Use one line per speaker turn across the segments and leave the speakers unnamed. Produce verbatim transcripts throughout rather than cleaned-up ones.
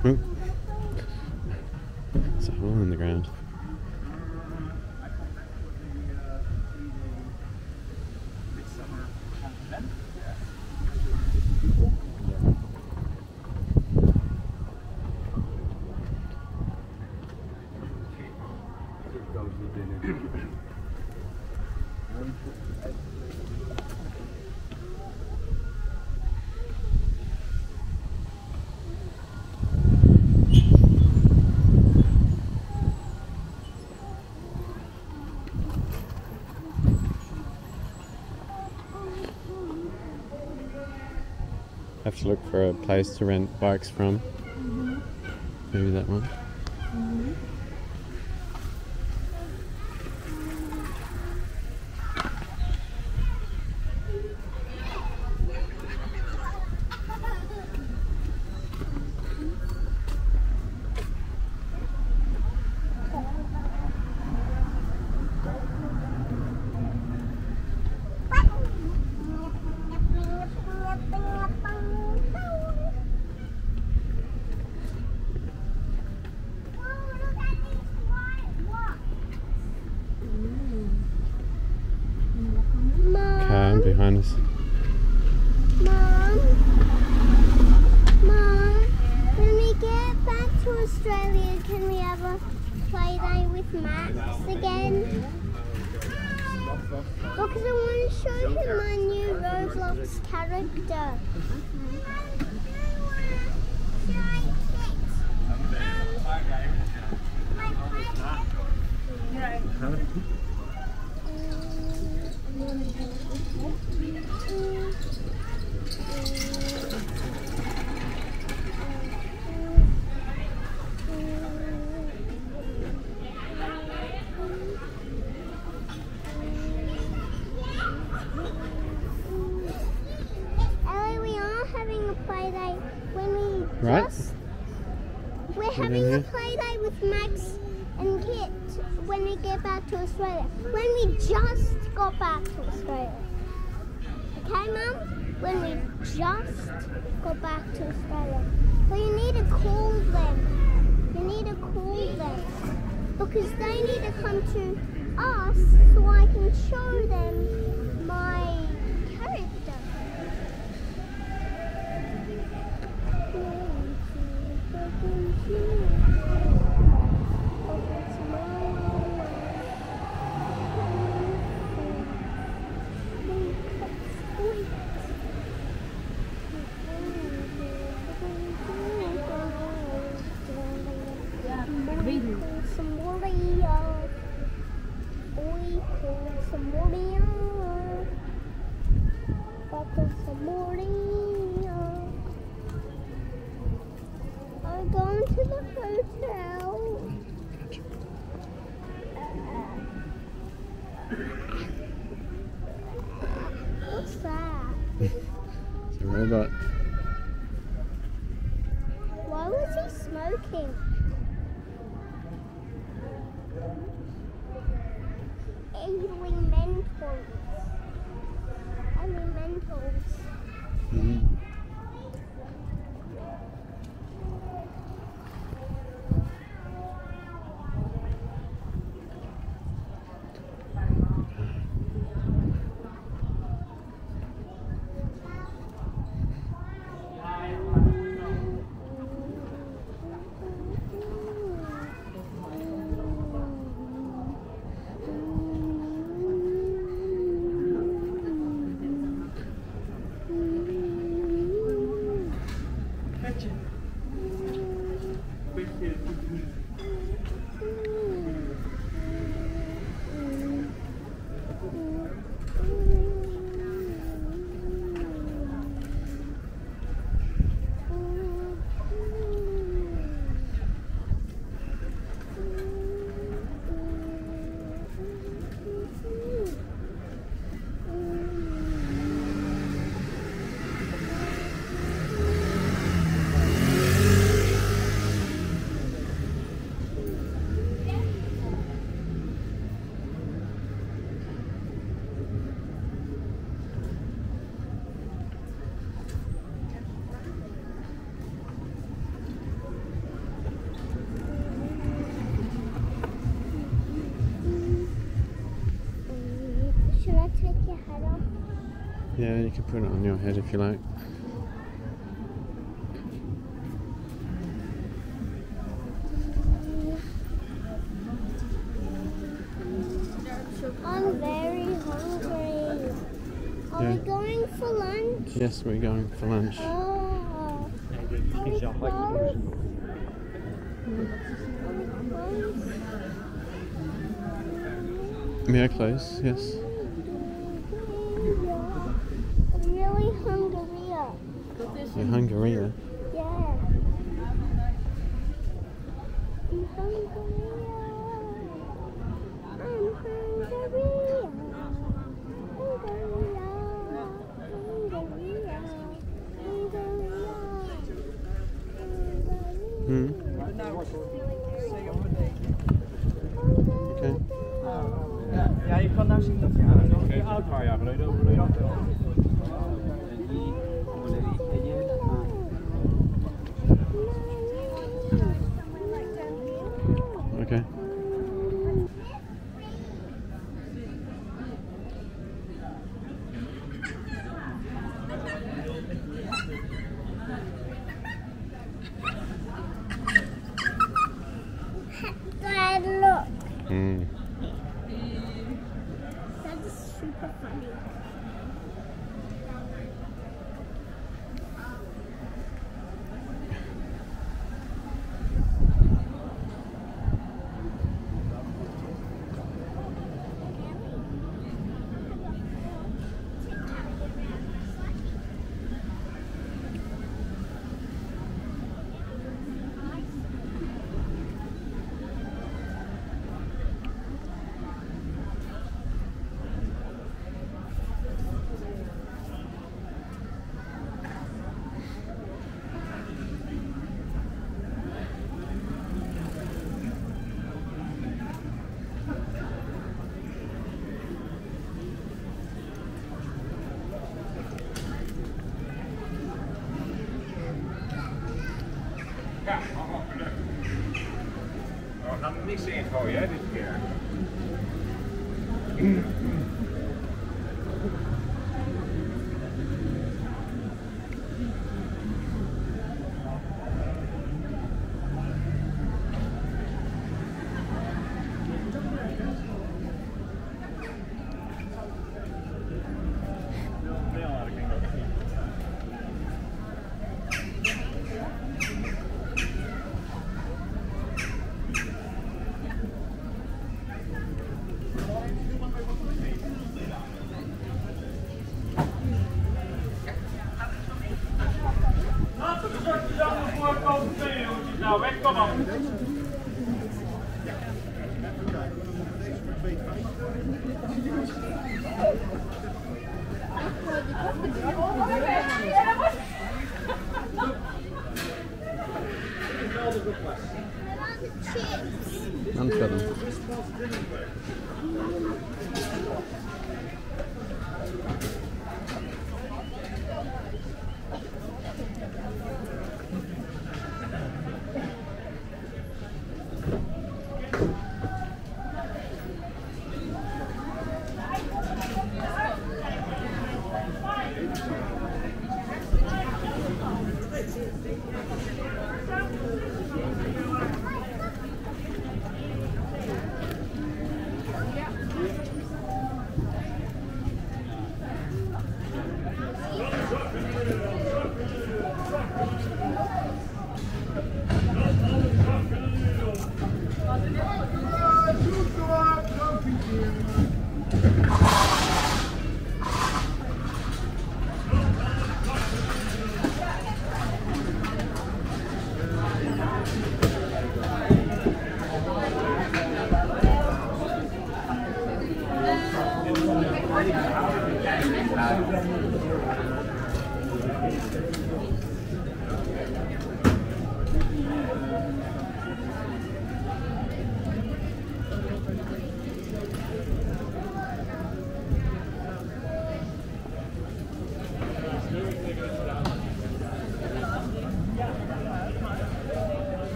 Oh. There's a hole in the ground. Have to look for a place to rent bikes from. Mm-hmm. Maybe that one. Mm-hmm. Behind us.
Mom, Mom, when we get back to Australia, can we have a play day with Max again? Because I want to show him my new Roblox character.
Right?
Just, we're having a play day with Max and Kit when we get back to Australia. When we just got back to Australia. Okay, Mum? When we just got back to Australia. But you need to call them. You need to call them. Because they need to come to us so I can show them my character. I'm going to the hotel. What's that?
It's a robot.
Why was he smoking? Eating Mentos. I mean Mentos.
Mm-hmm. Yeah, you can put it on your head if you like.
I'm very hungry. Are
Yeah.
we going for lunch?
Yes, we're going for lunch.
Oh. Are we close? Are we close?
We are close, yes.
I'm really hungry.
You're hungry, yeah?
Yeah. I'm hungry. I'm hungry.
Hmm? Okay.
Ja, je kan daar zien dat je aan een paar jaar geleden over de jacht.
Okay.
Dad, look.
Mm.
That's super funny.
Ja, allemaal gelukt. We gaan er niks in gooien, hè, dit keer. Nou, weg, kom op.
None for them.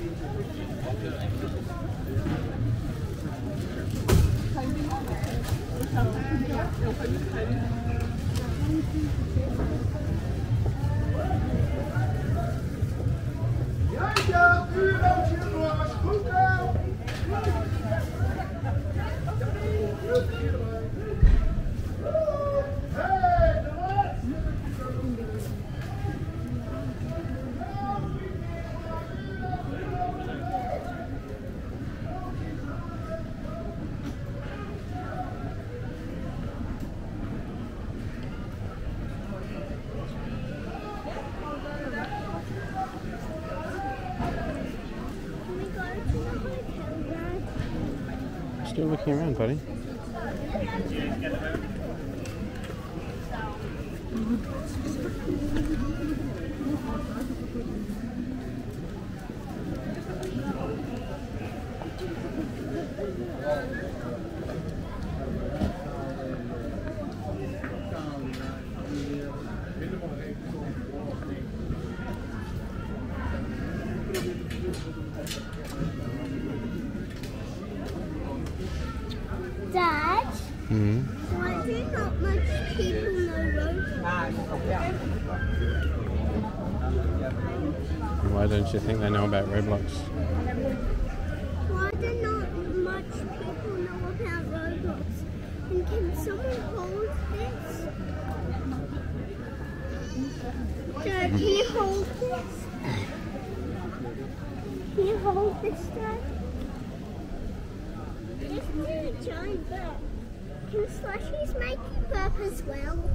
Still looking around, buddy.
Dad,
Mm-hmm.
why do not much people know Roblox?
Why don't you think they know about Roblox?
Why do not much people know about Roblox? And can someone hold this? Dad, can you hold this? Can you hold this, Dad? This is a giant burp. Can slushies make you burp as well?